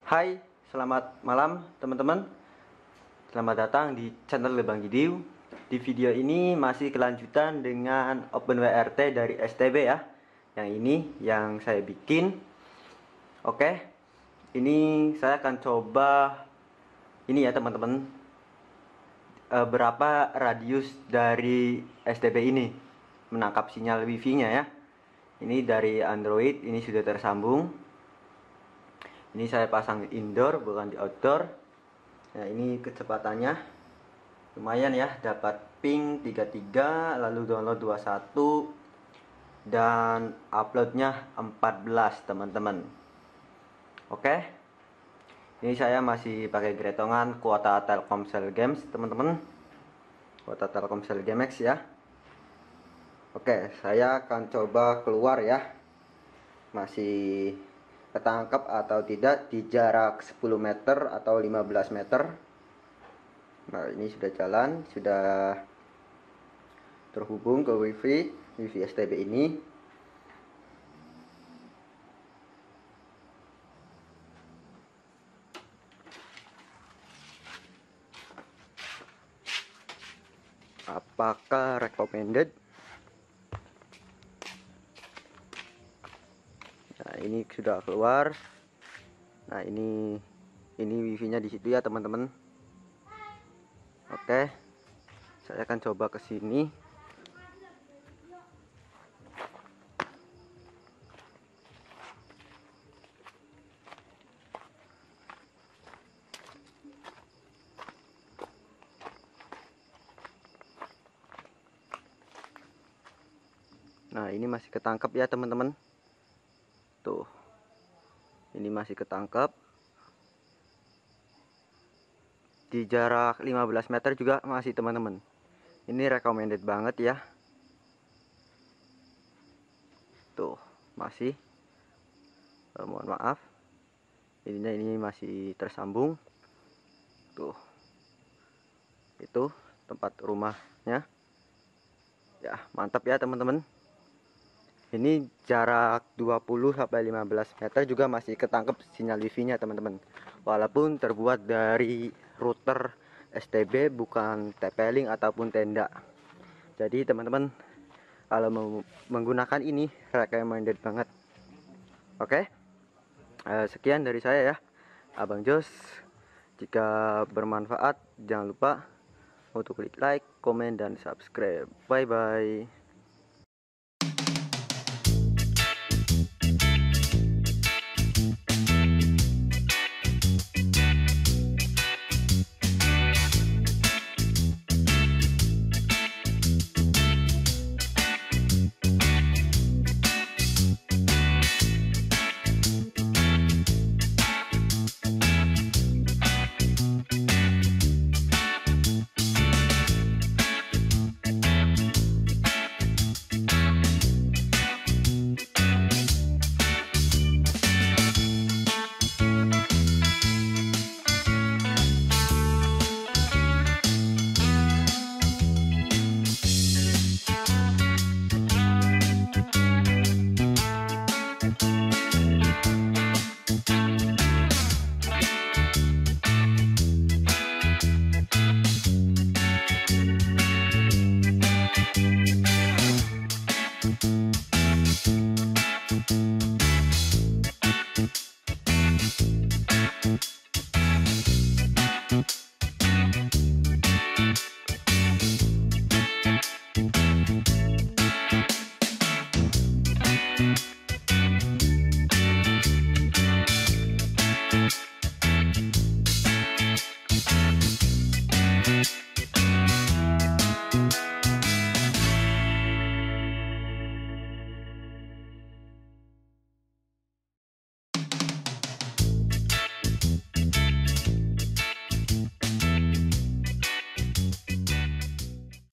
Hai, selamat malam teman-teman. Selamat datang di channel Lebang Gidiu. Di video ini masih kelanjutan dengan OpenWRT dari STB ya. Yang ini yang saya bikin. Oke. Ini saya akan coba ini ya teman-teman. Berapa radius dari STB ini menangkap sinyal wifi-nya ya. Ini dari Android, ini sudah tersambung. Ini saya pasang indoor bukan di outdoor. Nah, ini kecepatannya lumayan ya, dapat ping 33, lalu download 21 dan uploadnya 14 teman-teman. Oke. Ini saya masih pakai gretongan kuota Telkomsel Games teman-teman. Kuota Telkomsel Games ya. Oke, saya akan coba keluar ya. Masih ketangkap atau tidak di jarak 10 meter atau 15 meter. Nah, ini sudah jalan, sudah terhubung ke wifi STB ini. Apakah recommended? Nah, ini sudah keluar. Nah, ini wifi-nya di situ ya, teman-teman. Oke. Saya akan coba ke sini. Nah, ini masih ketangkep ya, teman-teman. Tuh. Ini masih ketangkep. Di jarak 15 meter juga masih, teman-teman. Ini recommended banget ya. Tuh, masih. Mohon maaf. Ini masih tersambung. Tuh. Itu tempat rumahnya. Ya, mantap ya, teman-teman. Ini jarak 20 sampai 15 meter juga masih ketangkep sinyal wifi-nya, teman-teman. Walaupun terbuat dari router STB bukan TP-Link ataupun tenda. Jadi, teman-teman, kalau mau menggunakan ini recommended banget. Oke. Sekian dari saya ya, Abang Jos. Jika bermanfaat, jangan lupa untuk klik like, komen, dan subscribe. Bye bye.